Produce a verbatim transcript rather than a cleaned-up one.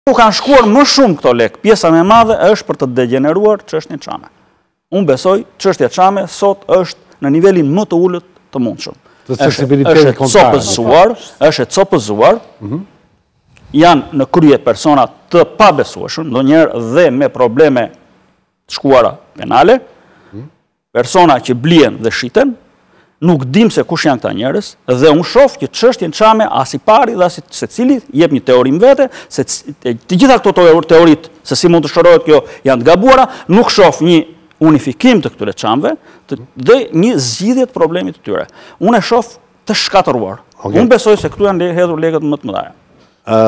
Ku kanë shkuar më shumë këto lek, pjesa me madhe është për të degeneruar çështjen Çame. Unë besoj çështja Çame sot është në nivelin më të ulët të mundshëm. Është copëzuar, është copëzuar, janë në krye persona të pabesueshëm, ndonjëherë dhe me probleme të shkuara penale, persona që blien dhe shiten, nuk dim se kush janë këta njerëz, dhe unë shoh që çështjen Çame as i pari dhe as i secili jep një teorim vete, se të gjitha këto teoritë se si mund të shërohet kjo janë të gabuara, nuk shoh një unifikim të këtyre çamëve dhe një zgjidhje të problemit të tyre. Unë e shoh të shkatëruar. Unë besoj se këtu janë hedhur lekët më të mëdha.